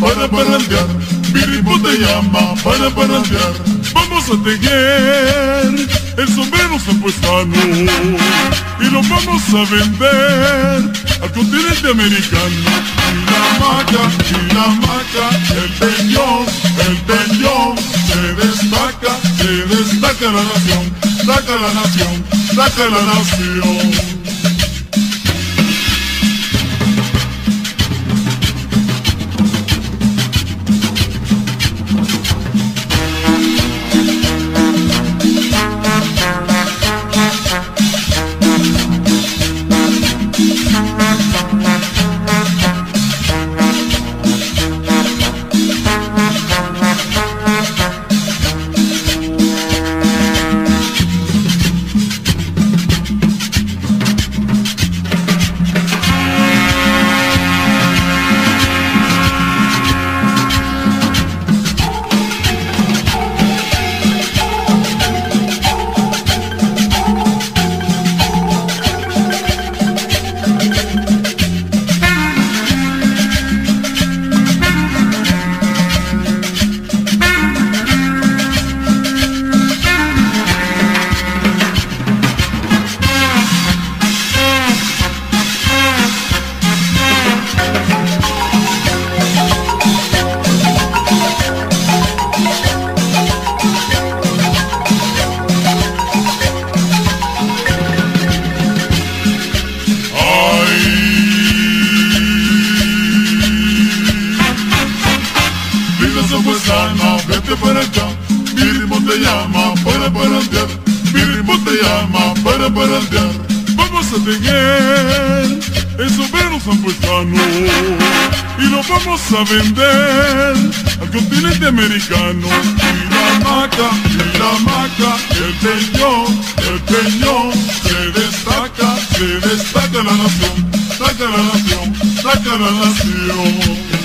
para parrandear, mi ritmo te llama para parrandear. Vamos a tejer el sombrero zampuestano y lo vamos a vender al continente americano. Y la maca, el peñón, se destaca la nación, saca la nación, saca la nación. Vete para acá, mi ritmo te llama para parrandear, mi ritmo te llama para parrandear. Vamos a tejer el sombrero zampuestano y lo vamos a vender al continente americano. Y la maca, el peñón, se destaca la nación, saca la nación, saca la nación.